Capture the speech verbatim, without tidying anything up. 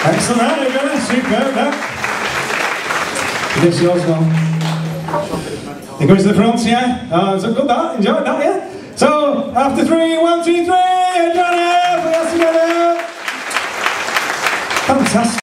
Excellent, there you go, superb, that. This yours well. It goes to the front, yeah? Uh, so good that, enjoyed that, yeah? So, after three, one, two, three, enjoy it, put your hands together. Fantastic.